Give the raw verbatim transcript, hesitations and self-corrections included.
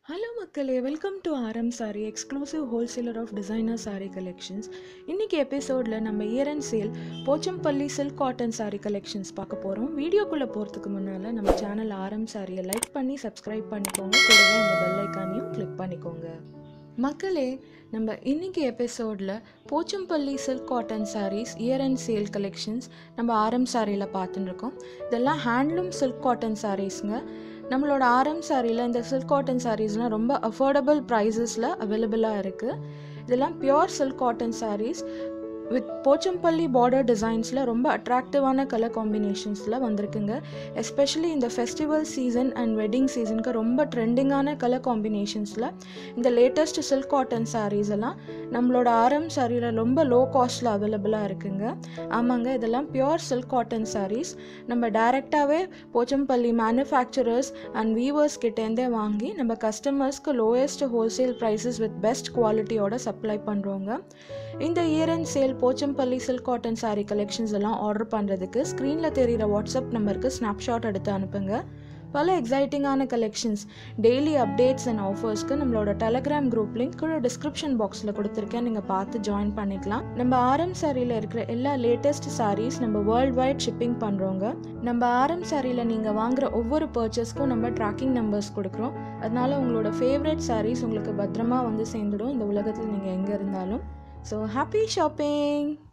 Hello மக்களே, welcome to Aaram sari, exclusive wholesaler of designer sari collections. இன்றைக்கி எபிசோடில் நம்ம year end sale Pochampalli silk cotton sari collections பார்க்க போகிறோம். வீடியோக்குள்ளே போகிறதுக்கு முன்னால் நம்ம சேனல் ஆரம் சாரியை லைக் பண்ணி சப்ஸ்கிரைப் பண்ணிக்கோங்க. கூடவே அந்த பெல் ஐக்கானையும் கிளிக் பண்ணிக்கோங்க. மக்களே, நம்ம இன்றைக்கி எபிசோடில் Pochampalli silk cotton sarees year end sale collections நம்ம ஆரம் சாரியில் பார்த்துட்டுருக்கோம். இதெல்லாம் ஹேண்ட்லூம் சில்க் காட்டன் சாரீஸுங்க. நம்மளோட ஆரம் சாரியில் இந்த சில்க் காட்டன் சாரீஸ்லாம் ரொம்ப அஃபோர்டபுள் ப்ரைஸஸில் அவைலபிளாக இருக்குது. இதெல்லாம் pure silk cotton sarees with Pochampalli border டிசைன்ஸில் ரொம்ப அட்ராக்டிவான கலர் காம்பினேஷன்ஸில் வந்திருக்குங்க. எஸ்பெஷலி இந்த ஃபெஸ்டிவல் சீசன் அண்ட் வெட்டிங் சீசனுக்கு ரொம்ப ட்ரெண்டிங்கான கலர் காம்பினேஷன்ஸில் இந்த லேட்டஸ்ட் சில்க் காட்டன் சாரீஸ் எல்லாம் நம்மளோட ஆரம் சாரியில் ரொம்ப லோ காஸ்ட்டில் அவைலபிளாக இருக்குங்க. ஆமாங்க, இதெல்லாம் பியோர் சில்க் காட்டன் சாரீஸ். நம்ம டைரெக்டாகவே போச்சம்பள்ளி மேனுஃபேக்சரர்ஸ் அண்ட் வீவர்ஸ் கிட்டேருந்தே வாங்கி நம்ம கஸ்டமர்ஸ்க்கு lowest wholesale prices with best குவாலிட்டியோட சப்ளை பண்ணுறோங்க. இந்த year end sale Pochampalli silk cotton saree collections எல்லாம் ஆர்டர் பண்ணுறதுக்கு ஸ்க்ரீனில் தெரிகிற வாட்ஸ்அப் நம்பருக்கு ஸ்னாப்ஷாட் எடுத்து அனுப்புங்க. பல எக்ஸைட்டிங்கான கலெக்ஷன்ஸ், டெய்லி அப்டேட்ஸ் அண்ட் ஆஃபர்ஸ்க்கு நம்மளோட டெலகிராம் குரூப் லிங்க் கீழே டிஸ்கிரிப்ஷன் பாக்ஸில் கொடுத்துருக்கேன், நீங்கள் பார்த்து ஜாயின் பண்ணிக்கலாம். நம்ம ஆரம் சாரியில் இருக்கிற எல்லா லேட்டஸ்ட் சாரீஸ் நம்ம வேர்ல்டு வைட் ஷிப்பிங் பண்ணுறோங்க. நம்ம ஆரம் சாரியில் நீங்கள் வாங்குகிற ஒவ்வொரு பர்ச்சேஸ்க்கும் நம்ம ட்ராக்கிங் நம்பர்ஸ் கொடுக்குறோம். அதனால உங்களோட ஃபேவரட் சாரீஸ் உங்களுக்கு பத்திரமா வந்து சேர்ந்துடும் இந்த உலகத்தில் நீங்கள் எங்கே இருந்தாலும். So happy shopping!